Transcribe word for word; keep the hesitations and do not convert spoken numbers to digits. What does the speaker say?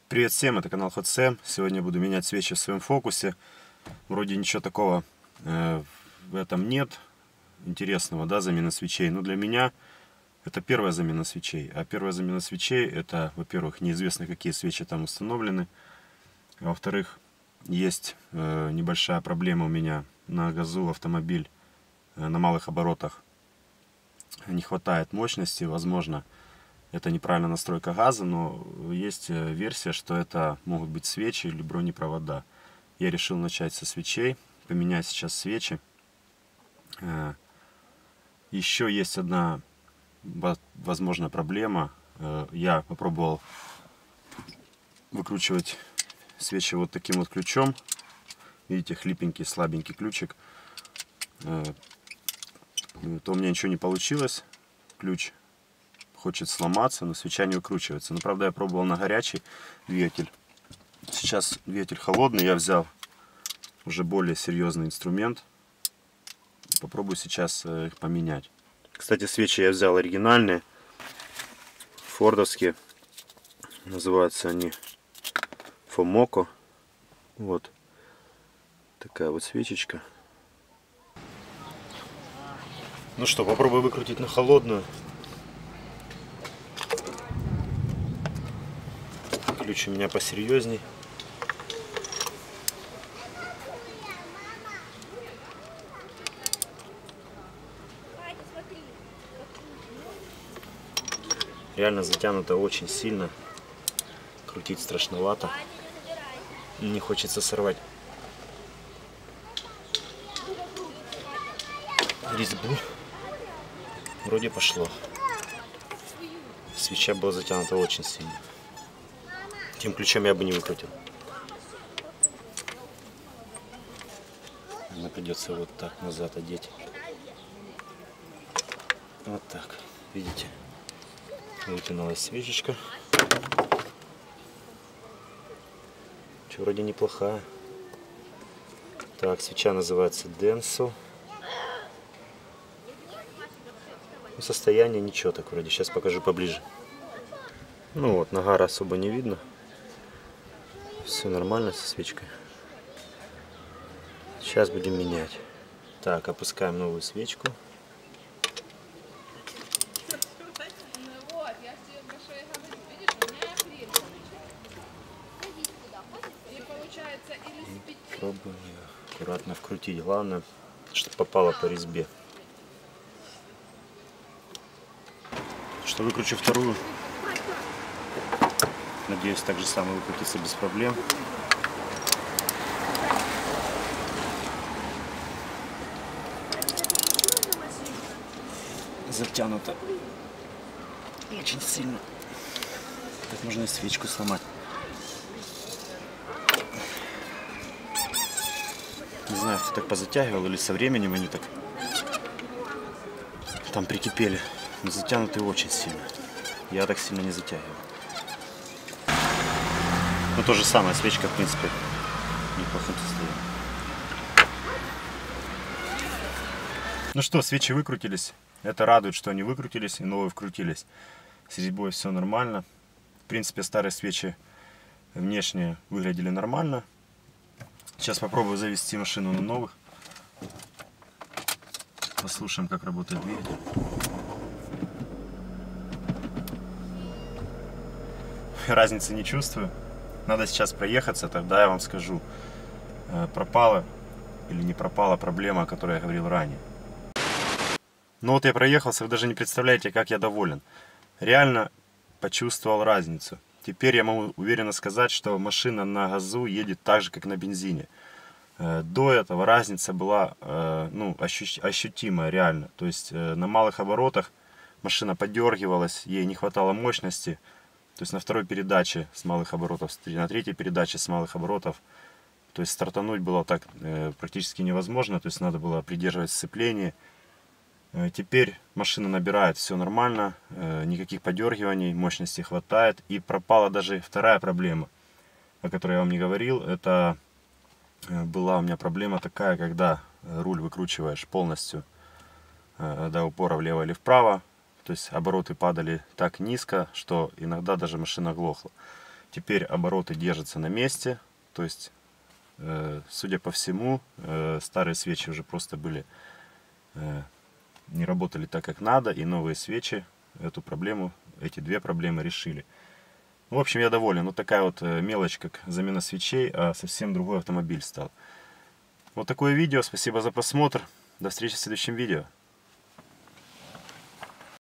Привет всем, это канал Hot Sam. Сегодня буду менять свечи в своем фокусе. Вроде ничего такого э, в этом нет интересного, да, замена свечей. Но для меня это первая замена свечей. А первая замена свечей это, во-первых, неизвестно, какие свечи там установлены. А во-вторых, есть э, небольшая проблема у меня на газу автомобиль э, на малых оборотах. Не хватает мощности, возможно. Это неправильная настройка газа, но есть версия, что это могут быть свечи или бронепровода. Я решил начать со свечей, поменять сейчас свечи. Еще есть одна, возможно, проблема. Я попробовал выкручивать свечи вот таким вот ключом. Видите, хлипенький, слабенький ключик. То у меня ничего не получилось. Ключ хочет сломаться, но свеча не выкручивается. Но правда я пробовал на горячий двигатель. Сейчас двигатель холодный, я взял уже более серьезный инструмент. Попробую сейчас их поменять. Кстати, свечи я взял оригинальные, фордовские. Называются они Фомоко. Вот такая вот свечечка. Ну что, попробую выкрутить на холодную. Ключ у меня посерьезней. Реально затянуто очень сильно. Крутить страшновато. Не хочется сорвать резьбу. Вроде пошло. Свеча была затянута очень сильно. Тем ключом я бы не выкрутил. Мне придется вот так назад одеть. Вот так. Видите? Вытянулась свечечка. Что, вроде неплохая. Так, свеча называется Denso. Состояние ничего так вроде. Сейчас покажу поближе. Ну вот, нагара особо не видно. Все нормально со свечкой. Сейчас будем менять. Так, опускаем новую свечку. И пробуем аккуратно вкрутить. Главное, чтобы попало по резьбе. Что, выкручу вторую. Надеюсь, так же самое выкрутится без проблем. Затянуто очень сильно. Так можно и свечку сломать. Не знаю, кто так позатягивал или со временем они так там прикипели. Но затянуты очень сильно. Я так сильно не затягиваю. Ну, то же самое, свечка, в принципе, в неплохом состоянии. Ну что, свечи выкрутились. Это радует, что они выкрутились и новые вкрутились. С резьбой все нормально. В принципе, старые свечи внешне выглядели нормально. Сейчас попробую завести машину на новых. Послушаем, как работает двигатель. Разницы не чувствую. Надо сейчас проехаться, тогда я вам скажу, пропала или не пропала проблема, о которой я говорил ранее. Ну вот я проехался, вы даже не представляете, как я доволен. Реально почувствовал разницу. Теперь я могу уверенно сказать, что машина на газу едет так же, как на бензине. До этого разница была ну, ощутимая, реально. То есть на малых оборотах машина подергивалась, ей не хватало мощности. То есть на второй передаче с малых оборотов, на третьей передаче с малых оборотов, то есть стартануть было так э, практически невозможно, то есть надо было придерживать сцепление. Э, теперь машина набирает, все нормально, э, никаких подергиваний, мощности хватает. И пропала даже вторая проблема, о которой я вам не говорил. Это э, была у меня проблема такая, когда руль выкручиваешь полностью э, до упора влево или вправо. То есть обороты падали так низко, что иногда даже машина глохла. Теперь обороты держатся на месте. То есть, э, судя по всему, э, старые свечи уже просто были, э, не работали так, как надо. И новые свечи эту проблему, эти две проблемы решили. В общем, я доволен. Вот такая вот мелочь, как замена свечей, а совсем другой автомобиль стал. Вот такое видео. Спасибо за просмотр. До встречи в следующем видео.